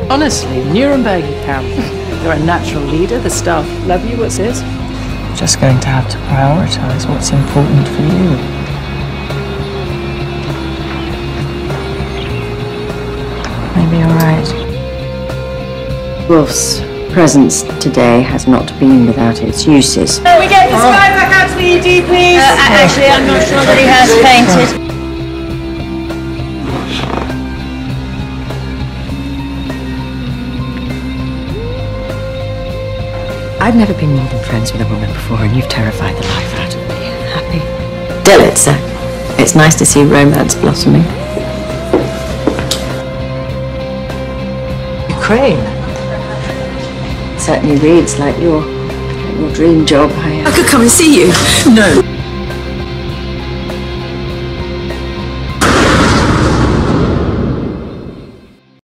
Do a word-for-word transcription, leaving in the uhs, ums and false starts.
Honestly, Nuremberg you can. You're a natural leader, the staff love you, what's this? You're just going to have to prioritise what's important for you. Maybe you're right. Wolf's presence today has not been without its uses. Can we get this guy back out to the E D, please? Uh, actually, I'm not sure that he has fainted. I've never been more than friends with a woman before, and you've terrified the life out of me. Happy? Delitza. It's nice to see romance blossoming. Ukraine. Certainly reads like your, like your dream job. I, uh... I could come and see you. No.